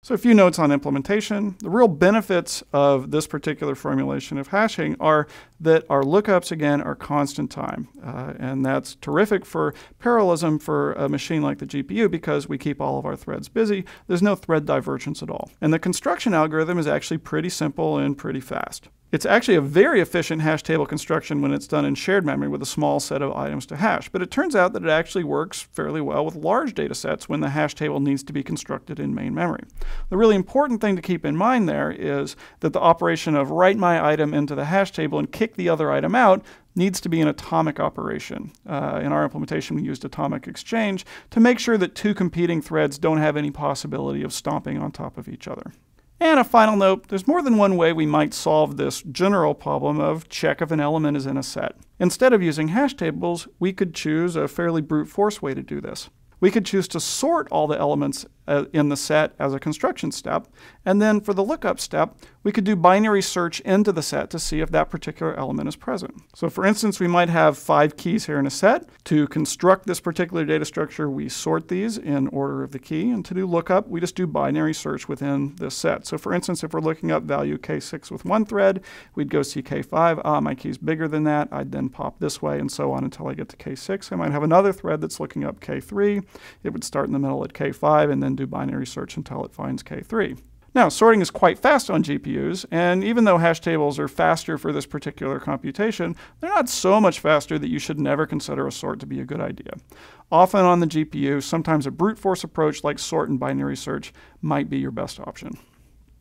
So a few notes on implementation. The real benefits of this particular formulation of hashing are that our lookups, again, are constant time. And that's terrific for parallelism for a machine like the GPU because we keep all of our threads busy. There's no thread divergence at all. And the construction algorithm is actually pretty simple and pretty fast. It's actually a very efficient hash table construction when it's done in shared memory with a small set of items to hash. But it turns out that it actually works fairly well with large data sets when the hash table needs to be constructed in main memory. The really important thing to keep in mind there is that the operation of write my item into the hash table and kick the other item out needs to be an atomic operation. In our implementation, we used atomic exchange to make sure that two competing threads don't have any possibility of stomping on top of each other. And a final note, there's more than one way we might solve this general problem of check if an element is in a set. Instead of using hash tables, we could choose a fairly brute force way to do this. We could choose to sort all the elements in the set as a construction step, and then for the lookup step, we could do binary search into the set to see if that particular element is present. So for instance, we might have 5 keys here in a set. To construct this particular data structure, we sort these in order of the key, and to do lookup, we just do binary search within this set. So for instance, if we're looking up value K6 with one thread, we'd go see K5, my key's bigger than that, I'd then pop this way and so on until I get to K6. I might have another thread that's looking up K3. It would start in the middle at K5 and then do binary search until it finds K3. Now, sorting is quite fast on GPUs, and even though hash tables are faster for this particular computation, they're not so much faster that you should never consider a sort to be a good idea. Often on the GPU, sometimes a brute force approach like sort and binary search might be your best option.